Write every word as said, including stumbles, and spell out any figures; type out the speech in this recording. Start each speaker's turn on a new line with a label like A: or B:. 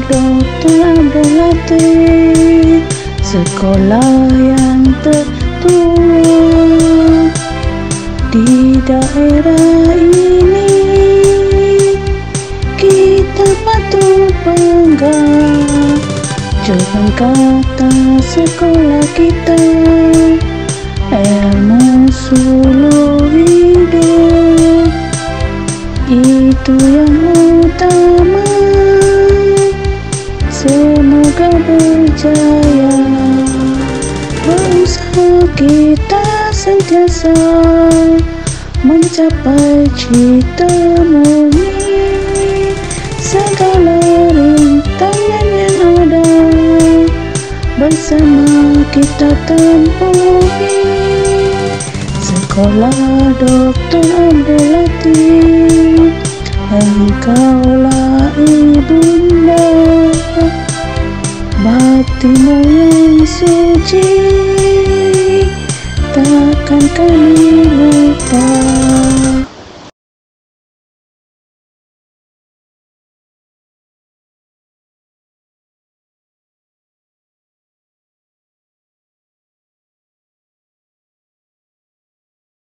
A: dokter Abdul Latif, sekolah yang tertua di daerah ini. Kita patut bangga, jangan kata sekolah kita ilmu seluruh hidup, itu yang utama. Semoga berjaya, berusaha kita sentiasa mencapai cita murni. Segala rintangan yang ada bersama kita tempuhi. Sekolah dokter Abdul Latif, engkaulah ibunda, batinmu yang suci takkan kami lupa.